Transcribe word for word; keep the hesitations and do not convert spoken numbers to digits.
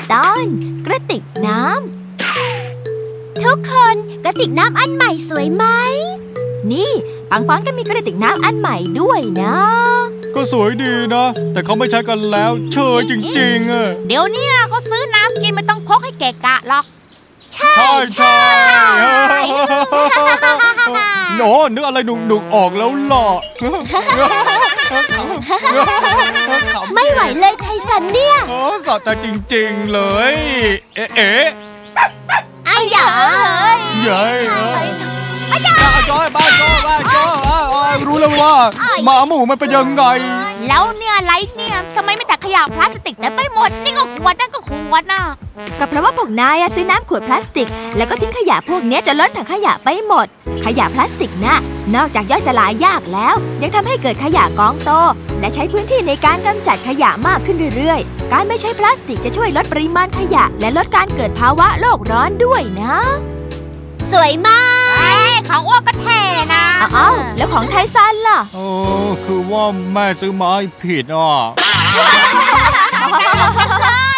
ตอนกระติกน้ำทุกคนกระติกน้ำอันใหม่สวยไหมนี่ปังปังก็มีกระติกน้ำอันใหม่ด้วยนะก็สวยดีนะแต่เขาไม่ใช้กันแล้วเชยจริงๆอะเดี๋ยวนี้เขาซื้อน้ำกินไม่ต้องพกให้เกะกะหรอกใช่ใช่โน้นึกอะไรหนุกๆออกแล้วหล่อไม่ไหวเลยไทสันเนี่ยสะใจจริงๆเลยเอ๊ะเอ๊ะไอ้หยาเย้ยบ้าจ้อยบ้าจ้อยบ้าจ้อยรู้แล้วว่าหมาหมูมันเป็นยังไงแล้วเนี่ยอะไรเนี่ยทำไมไม่แต่ขยะพลาสติกแต่ไปหมดนี่ก็ขวดนั่นก็ขวดน่ะก็เพราะว่าพวกนายซื้อน้ำขวดพลาสติกแล้วก็ทิ้งขยะพวกนี้จะล้นถังขยะไปหมดขยะพลาสติกน่ะนอกจากย่อยสลายยากแล้วยังทำให้เกิดขยะกองโตและใช้พื้นที่ในการกำจัดขยะมากขึ้นเรื่อยๆการไม่ใช้พลาสติกจะช่วยลดปริมาณขยะและลดการเกิดภาวะโลกร้อนด้วยนะสวยมากของอ้วกก็แท่นะอ้าวแล้วของไทซันล่ะโอ้คือว่าแม่ซื้อมาให้ผิดอ่ะ